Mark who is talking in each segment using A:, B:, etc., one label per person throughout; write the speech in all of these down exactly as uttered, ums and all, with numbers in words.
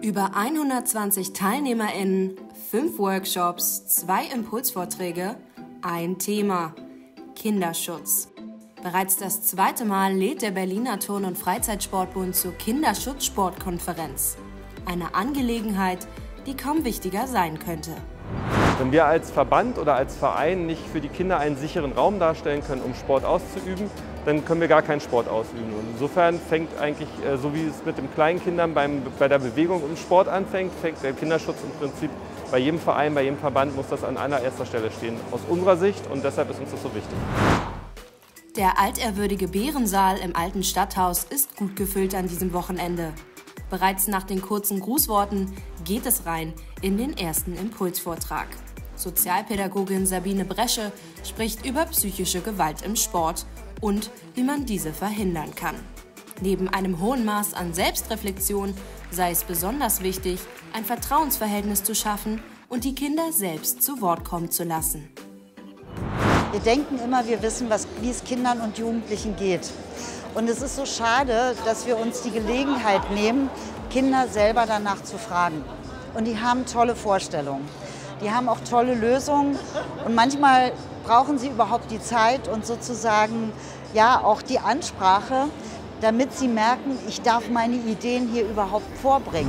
A: Über hundertzwanzig TeilnehmerInnen, fünf Workshops, zwei Impulsvorträge, ein Thema: Kinderschutz. Bereits das zweite Mal lädt der Berliner Turn- und Freizeitsportbund zur Kinderschutzsportkonferenz. Eine Angelegenheit, die kaum wichtiger sein könnte.
B: Wenn wir als Verband oder als Verein nicht für die Kinder einen sicheren Raum darstellen können, um Sport auszuüben, dann können wir gar keinen Sport ausüben. Und insofern fängt eigentlich, so wie es mit den kleinen Kindern beim, bei der Bewegung im Sport anfängt, fängt der Kinderschutz im Prinzip bei jedem Verein, bei jedem Verband muss das an allererster Stelle stehen, aus unserer Sicht, und deshalb ist uns das so wichtig.
A: Der altehrwürdige Bärensaal im alten Stadthaus ist gut gefüllt an diesem Wochenende. Bereits nach den kurzen Grußworten geht es rein in den ersten Impulsvortrag. Sozialpädagogin Sabine Bresche spricht über psychische Gewalt im Sport und wie man diese verhindern kann. Neben einem hohen Maß an Selbstreflexion sei es besonders wichtig, ein Vertrauensverhältnis zu schaffen und die Kinder selbst zu Wort kommen zu lassen.
C: Wir denken immer, wir wissen, was, wie es Kindern und Jugendlichen geht. Und es ist so schade, dass wir uns die Gelegenheit nehmen, Kinder selber danach zu fragen. Und die haben tolle Vorstellungen. Die haben auch tolle Lösungen. Und manchmal brauchen sie überhaupt die Zeit und sozusagen ja auch die Ansprache, damit sie merken, ich darf meine Ideen hier überhaupt vorbringen.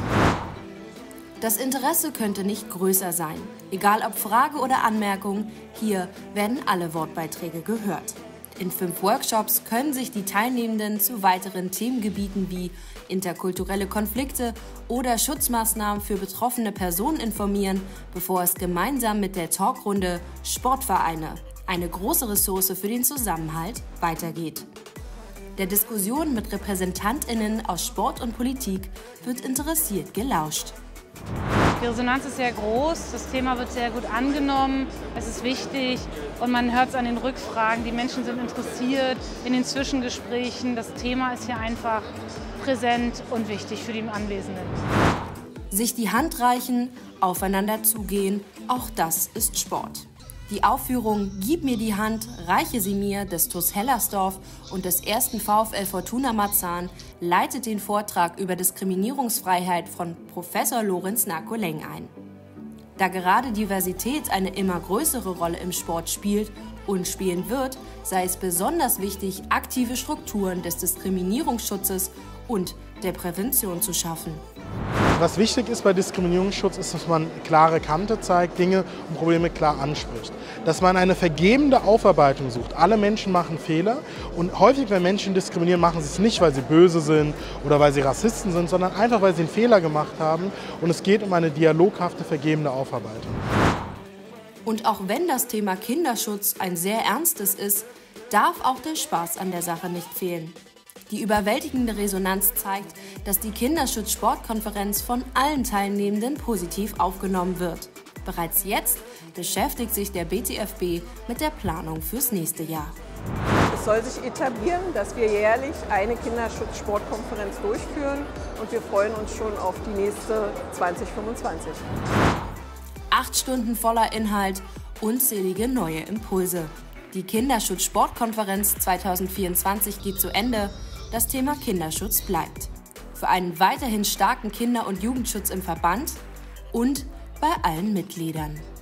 A: Das Interesse könnte nicht größer sein. Egal ob Frage oder Anmerkung, hier werden alle Wortbeiträge gehört. In fünf Workshops können sich die Teilnehmenden zu weiteren Themengebieten wie interkulturelle Konflikte oder Schutzmaßnahmen für betroffene Personen informieren, bevor es gemeinsam mit der Talkrunde Sportvereine, eine große Ressource für den Zusammenhalt, weitergeht. Der Diskussion mit RepräsentantInnen aus Sport und Politik wird interessiert gelauscht.
D: Die Resonanz ist sehr groß, das Thema wird sehr gut angenommen, es ist wichtig und man hört es an den Rückfragen, die Menschen sind interessiert in den Zwischengesprächen. Das Thema ist hier einfach präsent und wichtig für die Anwesenden.
A: Sich die Hand reichen, aufeinander zugehen, auch das ist Sport. Die Aufführung Gib mir die Hand, reiche sie mir des T U S Hellersdorf und des ersten VfL Fortuna Marzahn leitet den Vortrag über Diskriminierungsfreiheit von Professor Lorenz Narkoleng ein. Da gerade Diversität eine immer größere Rolle im Sport spielt und spielen wird, sei es besonders wichtig, aktive Strukturen des Diskriminierungsschutzes und der Prävention zu schaffen.
E: Was wichtig ist bei Diskriminierungsschutz, ist, dass man klare Kante zeigt, Dinge und Probleme klar anspricht. Dass man eine vergebende Aufarbeitung sucht. Alle Menschen machen Fehler und häufig, wenn Menschen diskriminieren, machen sie es nicht, weil sie böse sind oder weil sie Rassisten sind, sondern einfach, weil sie einen Fehler gemacht haben, und es geht um eine dialoghafte, vergebende Aufarbeitung.
A: Und auch wenn das Thema Kinderschutz ein sehr ernstes ist, darf auch der Spaß an der Sache nicht fehlen. Die überwältigende Resonanz zeigt, dass die Kinderschutz-Sportkonferenz von allen Teilnehmenden positiv aufgenommen wird. Bereits jetzt beschäftigt sich der B T F B mit der Planung fürs nächste Jahr.
F: Es soll sich etablieren, dass wir jährlich eine Kinderschutz-Sportkonferenz durchführen, und wir freuen uns schon auf die nächste zwanzig fünfundzwanzig.
A: Acht Stunden voller Inhalt, unzählige neue Impulse. Die Kinderschutz-Sportkonferenz zweitausendvierundzwanzig geht zu Ende. Das Thema Kinderschutz bleibt. Für einen weiterhin starken Kinder- und Jugendschutz im Verband und bei allen Mitgliedern.